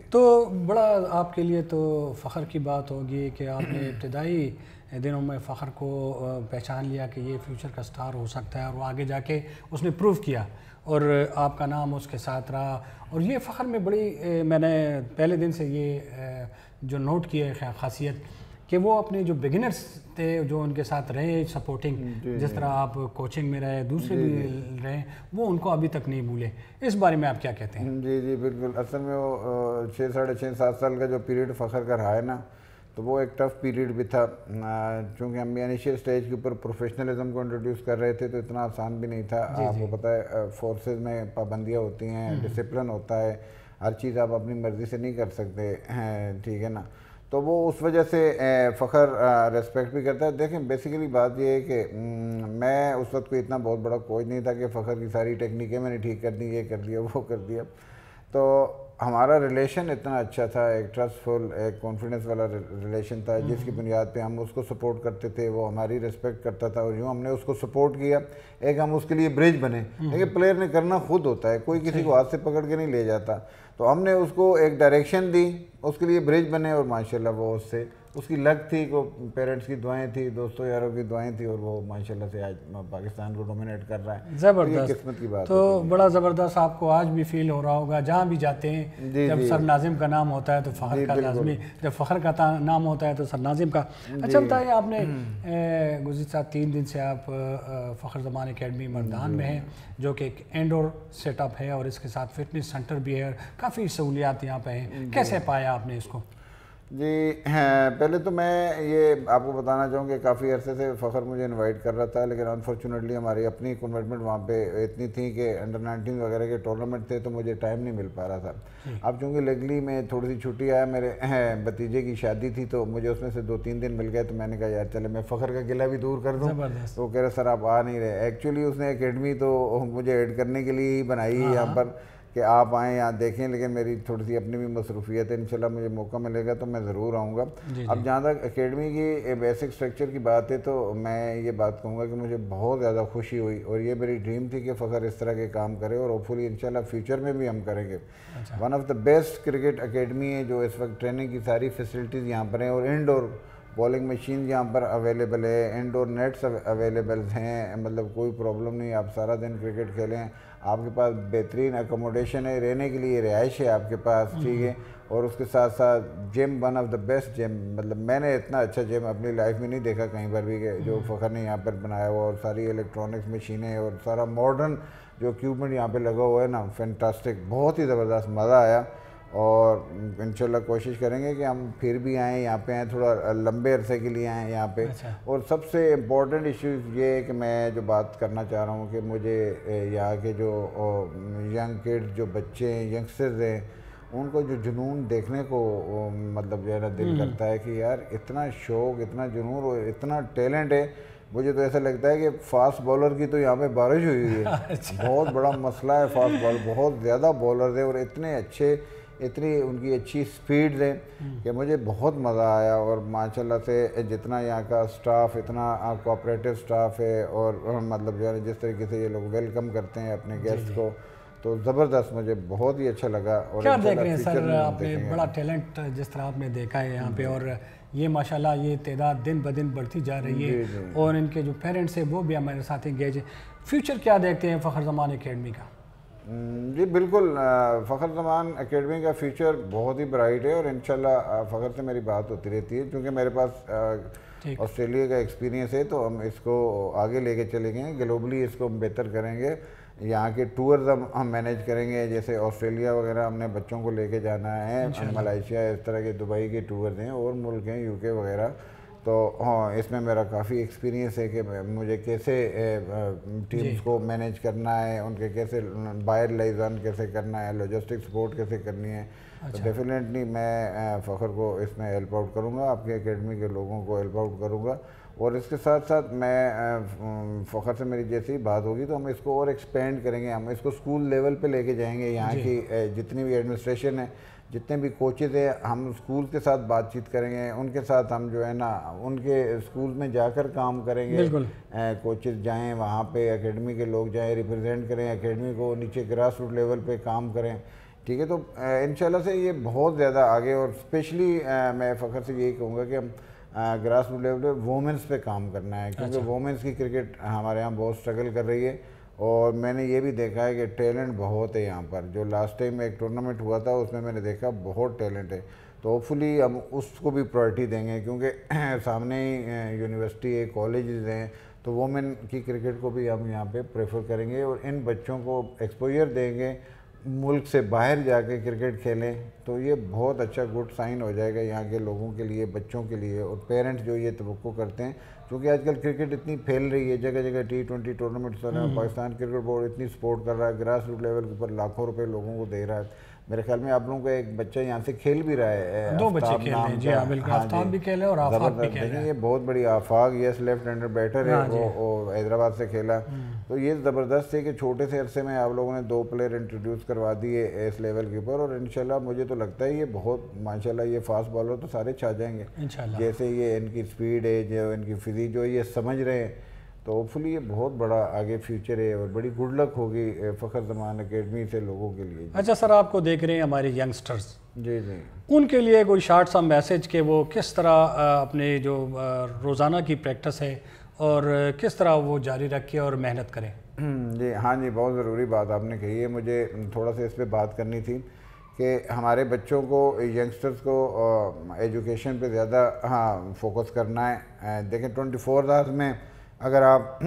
تو بڑا آپ کے لیے تو فخر کی بات ہوگی کہ آپ نے ابتدائی دنوں میں فخر کو پہچان لیا کہ یہ فیوچر کا سٹار ہو سکتا ہے، اور وہ آگے جا کے اس نے پروف کیا اور آپ کا نام اس کے ساتھ رہا. اور یہ فخر میں بڑی میں نے پہلے دن سے یہ جو نوٹ کیا ہے خاصیت کہ وہ اپنے جو بگنرز تھے جو ان کے ساتھ رہے سپورٹنگ، جس طرح آپ کوچنگ میں رہے، دوسرے بھی رہے، وہ ان کو ابھی تک نہیں بھولے. اس بارے میں آپ کیا کہتے ہیں؟ جی جی بالکل. اصل میں وہ 6 7 سال کا جو پیریڈ فخر کا رہا ہے نا، تو وہ ایک ٹف پیریڈ بھی تھا. چونکہ ہم انیشیل سٹیج کے اوپر پروفیشنلزم کو انٹروڈیوس کر رہے تھے تو اتنا آسان بھی نہیں تھا. آپ کو پتہ ہے فورسز میں پابندیاں ہوتی ہیں، ڈسپلن ہوتا ہے، ہر چیز آپ اپنی مرضی سے نہیں کر سکتے ہیں، ٹھیک ہے نا. تو وہ اس وجہ سے فخر ریسپیکٹ بھی کرتا ہے. دیکھیں بیسیکلی بات یہ ہے کہ میں اس وقت کوئی اتنا بہت بڑا کوچ نہیں تھا کہ فخر کی ساری ٹیکنیکیں میں نے ٹھیک کر دی، یہ کر دیا وہ کر دیا. تو ہمارا ریلیشن اتنا اچھا تھا، ایک ٹرسٹفل، ایک کانفیڈنس والا ریلیشن تھا جس کی بنیاد پہ ہم اس کو سپورٹ کرتے تھے، وہ ہماری ریسپیکٹ کرتا تھا، اور یوں ہم نے اس کو سپورٹ کیا. ایک ہم اس کے لیے برج بنے. دیکھیں پلیئر نے کرنا خود ہوتا ہے، کوئی کسی کو ہاتھ سے پکڑ کے نہیں لے جاتا. تو ہم نے اس کو ایک ڈائریکشن دی، اس کے لیے برج بنے، اور ماشاءاللہ وہ اس کی لک تھی، کو پیرنٹس کی دعائیں تھی، دوستوں یاروں کی دعائیں تھی، اور وہ ماشاءاللہ سے آج پاکستان کو ڈومینیٹ کر رہا ہے. زبردست. قسمت کی بات. تو بڑا زبردست آپ کو آج بھی فیل ہو رہا ہوگا جہاں بھی جاتے ہیں، جب سر ناظم کا نام ہوتا ہے تو فخر کا لازمی، جب فخر کا نام ہوتا ہے تو سر ناظم کا. اچھا بتائیے، آپ نے گزشتہ 3 دن سے آپ فخر زمان اکیڈمی مردان میں ہیں، جو کہ ایک انڈور سیٹ اپ ہے اور اس کے ساتھ فٹنس سینٹر بھی ہے، کافی سہولیات یہاں پہ ہیں. کیسے پایا آپ نے اس کو؟ جی پہلے تو میں یہ آپ کو بتانا چاہوں کہ کافی عرصے سے فخر مجھے انوائٹ کر رہا تھا، لیکن انفارچونیٹلی ہماری اپنی کمٹمنٹ وہاں پہ اتنی تھی کہ انڈر-19 وغیرہ کے ٹورنامنٹ تھے تو مجھے ٹائم نہیں مل پا رہا تھا. اب چونکہ لیگلی میں تھوڑی سی چھٹی آیا، میرے بھتیجے کی شادی تھی تو مجھے اس میں سے 2-3 دن مل گئے، تو میں نے کہا یار چلے میں فخر کا گلہ بھی دور کر دوں. تو وہ کہہ رہے سر آپ آ نہیں رہے. ایکچولی اس نے اکیڈمی تو مجھے ایڈ کرنے کے لیے ہی بنائی ہے یہاں پر کہ آپ آئیں یہاں دیکھیں، لیکن میری تھوڑی سی اپنی بھی مصروفیت ہے. انشاءاللہ مجھے موقع ملے گا تو میں ضرور آؤں گا. اب جہاں تک اکیڈمی کی بیسک سٹرکچر کی بات ہے تو میں یہ بات کہوں گا کہ مجھے بہت زیادہ خوشی ہوئی، اور یہ میری ڈریم تھی کہ فخر اس طرح کے کام کرے، اور ہوپفلی انشاءاللہ فیوچر میں بھی ہم کریں گے. One of the best cricket academy ہے جو اس وقت ٹریننگ کی ساری فیسلٹیز یہاں پر ہیں، اور انڈور بولنگ مشین یہاں پر اویلیبل ہے، انڈور نیٹس اویلیبل ہیں، مطلب کوئی پرابلم نہیں، آپ سارا دن کرکٹ کھیلیں. آپ کے پاس بہترین اکوموڈیشن ہے، رہنے کے لیے رہائش ہے آپ کے پاس، ٹھیک ہے. اور اس کے ساتھ ساتھ gym, one of the best gym, مطلب میں نے اتنا اچھا جم اپنی لائف میں نہیں دیکھا کہیں پر بھی کہ جو فخر نے یہاں پر بنایا ہوا، اور ساری الیکٹرانکس مشینیں اور سارا ماڈرن جو اکوپمنٹ یہاں پہ لگا ہوا ہے نا، فینٹاسٹک، بہت ہی زبردست، مزہ آیا. اور انشاءاللہ کوشش کریں گے کہ ہم پھر بھی آئیں یہاں پہ، آئیں تھوڑا لمبے عرصے کے لیے آئیں یہاں پہ. اور سب سے امپورٹنٹ ایشوز یہ ہے کہ میں جو بات کرنا چاہ رہا ہوں کہ مجھے یہاں کے جو ینگ کڈز، جو بچے ہیں، ینگسٹرز ہیں، ان کو جو جنون دیکھنے کو مطلب جو ہے نا دل کرتا ہے کہ یار اتنا شوق، اتنا جنون اور اتنا ٹیلنٹ ہے. مجھے تو ایسا لگتا ہے کہ فاسٹ بولر کی تو یہاں پہ بارش ہوئی ہوئی ہے. بہت بڑا مسئلہ ہے فاسٹ بال، بہت زیادہ بولرز ہیں، اور اتنے اچھے، اتنی ان کی اچھی سپیڈز ہیں کہ مجھے بہت مزہ آیا. اور ماشاءاللہ سے جتنا یہاں کا سٹاف، اتنا کوآپریٹو سٹاف ہے، اور مطلب جو ہے جس طریقے سے یہ لوگ ویلکم کرتے ہیں اپنے گیسٹ کو، تو زبردست، مجھے بہت ہی اچھا لگا. اور کیا دیکھ رہے ہیں سر آپ نے بڑا ٹیلنٹ جس طرح آپ نے دیکھا ہے یہاں پہ، اور یہ ماشاءاللہ یہ تعداد دن بدن بڑھتی جا رہی ہے، اور ان کے جو پیرنٹس ہیں وہ بھی ہمارے ساتھ انگیج ہیں. فیوچر کیا دیکھتے ہیں فخر زمان اکیڈمی کا؟ جی بالکل، فخر زمان اکیڈمی کا فیوچر بہت ہی برائٹ ہے، اور انشاءاللہ فخر سے میری بات ہوتی رہتی ہے کیونکہ میرے پاس آسٹریلیا کا ایکسپیرینس ہے، تو ہم اس کو آگے لے کے چلیں گے، گلوبلی اس کو ہم بہتر کریں گے. یہاں کے ٹورز ہم مینیج کریں گے، جیسے آسٹریلیا وغیرہ ہم نے بچوں کو لے کے جانا ہے، ملائیشیا، اس طرح کے دبئی کے ٹورز ہیں، اور ملک ہیں UK وغیرہ. تو ہاں اس میں میرا کافی ایکسپیرینس ہے کہ مجھے کیسے ٹیمز کو مینیج کرنا ہے، ان کے کیسے باہر لائزن کیسے کرنا ہے، لاجسٹک سپورٹ کیسے کرنی ہے. تو ڈیفینیٹلی میں فخر کو اس میں ہیلپ آؤٹ کروں گا، آپ کے اکیڈمی کے لوگوں کو ہیلپ آؤٹ کروں گا. اور اس کے ساتھ ساتھ میں فخر سے میری جیسی بات ہوگی تو ہم اس کو اور ایکسپینڈ کریں گے، ہم اس کو اسکول لیول پہ لے کے جائیں گے. یہاں کی جتنی بھی ایڈمنسٹریشن ہے، جتنے بھی کوچز ہیں، ہم اسکول کے ساتھ بات چیت کریں گے، ان کے ساتھ ہم جو ہے نا ان کے اسکول میں جا کر کام کریں گے. کوچز جائیں وہاں پہ، اکیڈمی کے لوگ جائیں، ریپرزینٹ کریں اکیڈمی کو، نیچے گراس روٹ لیول پہ کام کریں، ٹھیک ہے، تو انشاءاللہ سے یہ بہت زیادہ آگے، اور اسپیشلی میں فخر سے یہی کہوں گا کہ ہم گراس روٹ لیول پہ وومنس پہ کام کرنا ہے، کیونکہ وومنس کی کرکٹ ہمارے یہاں بہت اسٹرگل کر رہی ہے، اور میں نے یہ بھی دیکھا ہے کہ ٹیلنٹ بہت ہے یہاں پر. جو لاسٹ ٹائم ایک ٹورنامنٹ ہوا تھا اس میں نے دیکھا بہت ٹیلنٹ ہے، تو ہوپ فلی ہم اس کو بھی پرائرٹی دیں گے، کیونکہ سامنے ہی یونیورسٹی ہے، کالجز ہیں، تو وومن کی کرکٹ کو بھی ہم یہاں پہ پریفر کریں گے، اور ان بچوں کو ایکسپوجر دیں گے، ملک سے باہر جا کے کرکٹ کھیلیں، تو یہ بہت اچھا گڈ سائن ہو جائے گا یہاں کے لوگوں کے لیے، بچوں کے لیے، اور پیرنٹس جو یہ توقع کرتے ہیں. کیونکہ آج کل کرکٹ اتنی پھیل رہی ہے، جگہ جگہ T20 ٹورنامنٹس ہو رہے ہیں، پاکستان کرکٹ بورڈ اتنی سپورٹ کر رہا ہے، گراس روٹ لیول کے اوپر لاکھوں روپے لوگوں کو دے رہا ہے. میرے خیال میں آپ لوگوں کا ایک بچہ یہاں سے کھیل بھی رہا ہے، 2 بچے کھیل رہے ہیں. جی ہاں بالکل، آفتاب بھی کھیلے اور آفاق بھی کھیل رہے ہیں. یہ بہت بڑی Afaq, yes left hander batter ہے، وہ حیدرآباد سے کھیلا. تو یہ زبردست ہے کہ چھوٹے سے عرصے میں آپ لوگوں نے 2 پلیئر انٹروڈیوس کروا دیے اس لیول کے اوپر، اور انشاءاللہ مجھے تو لگتا ہے یہ بہت ماشاءاللہ یہ فاسٹ بالر تو سارے چھا جائیں گے جیسے یہ ان کی سپیڈ ہے، جو ان کی فزیک جو یہ سمجھ رہے ہیں. تو ہوپ فلی یہ بہت بڑا آگے فیوچر ہے، اور بڑی گڈ لک ہوگی فخر زمان اکیڈمی سے لوگوں کے لیے. اچھا سر، آپ کو دیکھ رہے ہیں ہمارے ینگسٹرز، جی جی، ان کے لیے کوئی شارٹ سا میسیج کہ وہ کس طرح اپنے جو روزانہ کی پریکٹس ہے اور کس طرح وہ جاری رکھے اور محنت کریں؟ جی ہاں جی، بہت ضروری بات آپ نے کہی ہے. مجھے تھوڑا سا اس پہ بات کرنی تھی کہ ہمارے بچوں کو، ینگسٹرز کو ایجوکیشن پہ زیادہ فوکس کرنا ہے. دیکھیں 24 آورز میں اگر آپ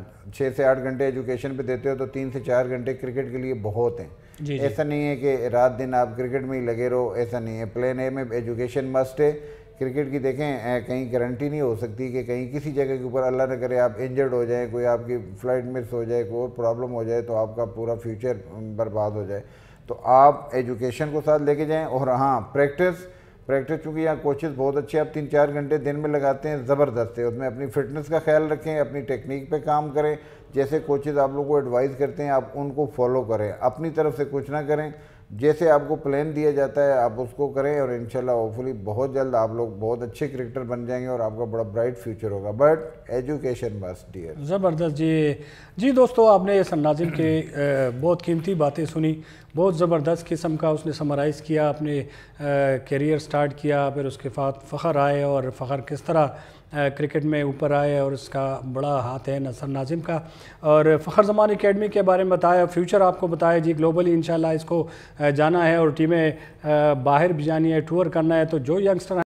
6 سے 8 گھنٹے ایجوکیشن پہ دیتے ہو تو 3 سے 4 گھنٹے کرکٹ کے لیے بہت ہیں. ایسا نہیں ہے کہ رات دن آپ کرکٹ میں ہی لگے رہو، ایسا نہیں ہے. پلین اے میں ایجوکیشن مسٹ ہے. کرکٹ کی دیکھیں کہیں گارنٹی نہیں ہو سکتی کہ کہیں کسی جگہ کے اوپر اللہ نہ کرے آپ انجرڈ ہو جائیں، کوئی آپ کی فلائٹ مس ہو جائے، کوئی اور پرابلم ہو جائے تو آپ کا پورا فیوچر برباد ہو جائے. تو آپ ایجوکیشن کو ساتھ لے کے جائیں. اور ہاں پریکٹس چونکہ یہاں کوچز بہت اچھے، آپ 3-4 گھنٹے دن میں لگاتے ہیں، زبردست ہے. اس میں اپنی فٹنس کا خیال رکھیں، اپنی ٹیکنیک پہ کام کریں. جیسے کوچز آپ لوگوں کو ایڈوائز کرتے ہیں آپ ان کو فالو کریں، اپنی طرف سے کچھ نہ کریں. جیسے آپ کو پلان دیا جاتا ہے آپ اس کو کریں، اور انشاءاللہ ہوپفلی بہت جلد آپ لوگ بہت اچھے کرکٹر بن جائیں گے، اور آپ کا بڑا برائٹ فیوچر ہوگا. But education must dear. زبردست. جی دوستو، آپ نے اس ناظم کے بہت قیمتی باتیں سنی، بہت زبردست قسم کا اس نے سمرائز کیا، اپنے کیریئر سٹارٹ کیا، پھر اس کے بعد فخر آئے، اور فخر کس طرح کرکٹ میں اوپر آئے، اور اس کا بڑا ہاتھ ہے نصر ناظم کا. اور فخر زمان اکیڈمی کے بارے میں بتایا، فیوچر آپ کو بتایا جی، گلوبلی انشاءاللہ اس کو جانا ہے، اور ٹیمیں باہر بھی جانی ہے، ٹور کرنا ہے. تو جو ینگسٹر